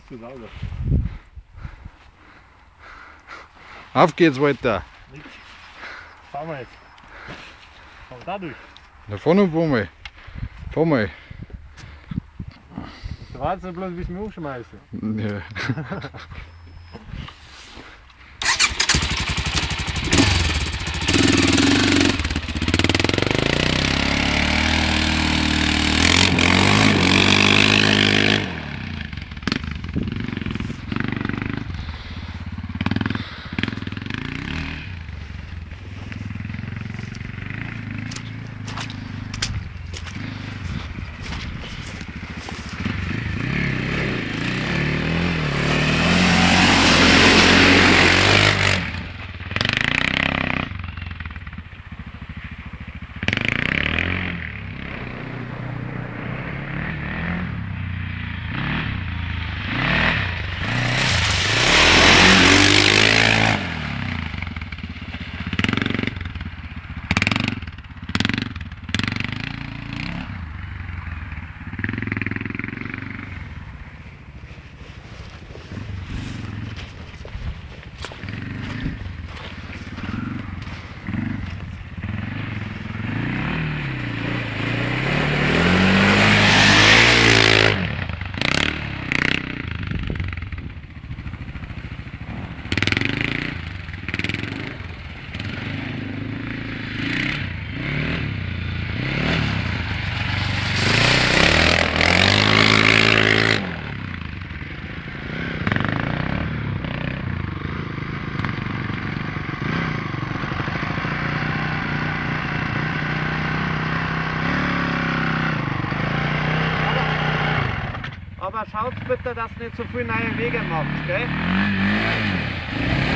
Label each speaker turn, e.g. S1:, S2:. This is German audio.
S1: Zu sauber.
S2: Auf geht's weiter.
S1: Nix. Fahren wir jetzt. Fahren wir da durch.
S2: Da vorne fahr mal. Fahr mal.
S1: Da warten wir bloß, bis wir umschmeißen.
S2: Ja.
S1: Aber schaut bitte, dass ihr nicht so viele neue Wege macht, gell?